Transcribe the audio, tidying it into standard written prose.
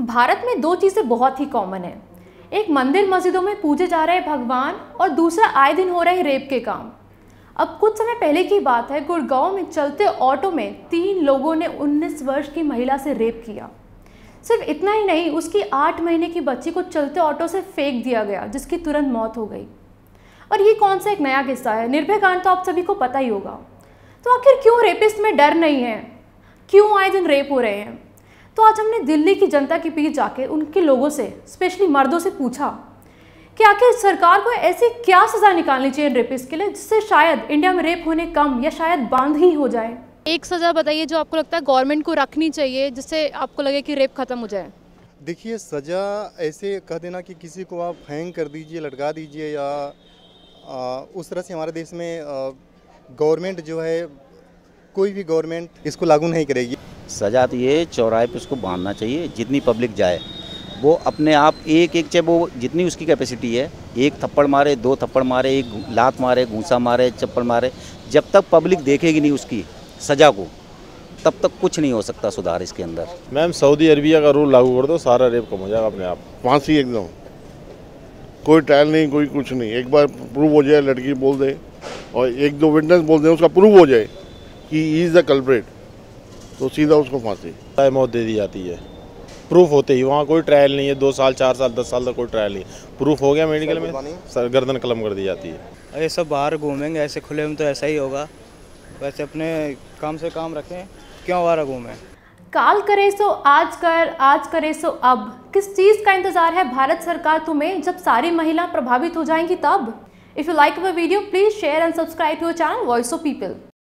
भारत में दो चीज़ें बहुत ही कॉमन है। एक मंदिर मस्जिदों में पूजे जा रहे भगवान और दूसरा आए दिन हो रहे रेप के काम। अब कुछ समय पहले की बात है, गुड़गांव में चलते ऑटो में 3 लोगों ने 19 वर्ष की महिला से रेप किया। सिर्फ इतना ही नहीं, उसकी 8 महीने की बच्ची को चलते ऑटो से फेंक दिया गया, जिसकी तुरंत मौत हो गई। और ये कौन सा एक नया किस्सा है? निर्भया कांड तो आप सभी को पता ही होगा। तो आखिर क्यों रेपिस्ट में डर नहीं है? क्यों आए दिन रेप हो रहे हैं? तो आज हमने दिल्ली की जनता के बीच जाके उनके लोगों से, स्पेशली मर्दों से पूछा कि आखिर सरकार को ऐसी क्या सज़ा निकालनी चाहिए रेपिस्ट के लिए, जिससे शायद इंडिया में रेप होने कम या शायद बंद ही हो जाए। एक सज़ा बताइए जो आपको लगता है गवर्नमेंट को रखनी चाहिए, जिससे आपको लगे कि रेप खत्म हो जाए। देखिए, सज़ा ऐसे कह देना कि किसी को आप हैंग कर दीजिए, लटका दीजिए या उस तरह से हमारे देश में गवर्नमेंट जो है, कोई भी गवर्नमेंट इसको लागू नहीं करेगी। सज़ा तो ये चौराहे पे उसको बांधना चाहिए, जितनी पब्लिक जाए वो अपने आप एक चाहे वो जितनी उसकी कैपेसिटी है, 1 थप्पड़ मारे, 2 थप्पड़ मारे, 1 लात मारे, घूंसा मारे, चप्पड़ मारे, जब तक पब्लिक देखेगी नहीं उसकी सज़ा को, तब तक कुछ नहीं हो सकता सुधार इसके अंदर। मैम, सऊदी अरबिया का रूल लागू कर दो, सारा रेप कम हो जाएगा अपने आप। फांसी एकदम, कोई ट्रायल नहीं, कोई कुछ नहीं। एक बार प्रूव हो जाए, लड़की बोल दे और 1-2 विटनेस बोल दे, उसका प्रूव हो जाए कि ही इज़ द कल्प्रेट, तो सीधा उसको फांसी मौत दे दी जाती है। प्रूफ होते ही, वहाँ कोई ट्रायल नहीं है। 2 साल, 4 साल, 10 साल तक कोई ट्रायल नहीं। प्रूफ हो गया मेडिकल में, गर्दन कलम कर दी जाती है। अरे सब बाहर घूमेंगे ऐसे खुले में तो ऐसा ही होगा। वैसे अपने काम से काम रखें, क्यों बाहर घूमें। काल करे सो आज कर, आज करे सो अब। किस चीज़ का इंतजार है भारत सरकार तुम्हें, जब सारी महिला प्रभावित हो जाएंगी तब? If you like our video, please share and subscribe to our channel voice of people.